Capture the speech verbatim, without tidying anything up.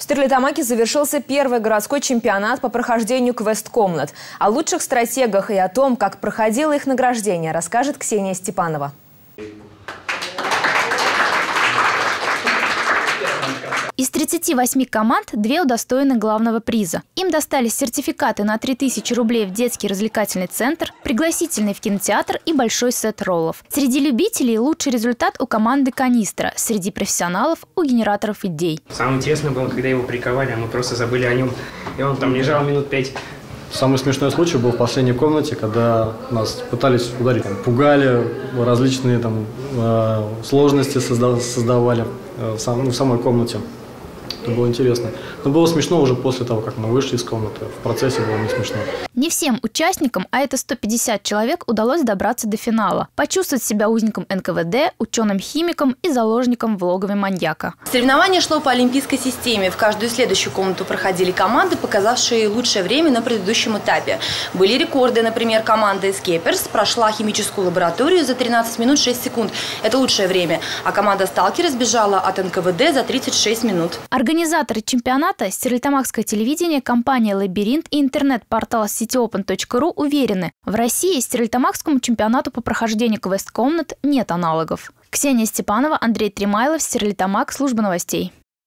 Стерлитамаке завершился первый городской чемпионат по прохождению квест-комнат. О лучших стратегах и о том, как проходило их награждение, расскажет Ксения Степанова. Из тридцати восьми команд две удостоены главного приза. Им достались сертификаты на три тысячи рублей в детский развлекательный центр, пригласительный в кинотеатр и большой сет роллов. Среди любителей лучший результат у команды «Канистра», среди профессионалов у генераторов идей. Самое интересное было, когда его приковали, а мы просто забыли о нем, и он там лежал минут пять. Самый смешной случай был в последней комнате, когда нас пытались ударить, там, пугали, различные там, э, сложности создавали в, сам, ну, в самой комнате. Это было интересно. Но было смешно уже после того, как мы вышли из комнаты. В процессе было не смешно. Не всем участникам, а это сто пятьдесят человек, удалось добраться до финала. Почувствовать себя узником эн ка вэ дэ, ученым-химиком и заложником в логове маньяка. Соревнование шло по олимпийской системе. В каждую следующую комнату проходили команды, показавшие лучшее время на предыдущем этапе. Были рекорды, например, команда Escapers прошла химическую лабораторию за тринадцать минут шесть секунд. Это лучшее время. А команда Stalker сбежала от эн ка вэ дэ за тридцать шесть минут. Организаторы чемпионата, стерлитамакское телевидение, компания «Лабиринт» и интернет-портал ситиопен точка ру уверены, в России стерлитамакскому чемпионату по прохождению квест-комнат нет аналогов. Ксения Степанова, Андрей Тремайлов, Стерлитамак, служба новостей.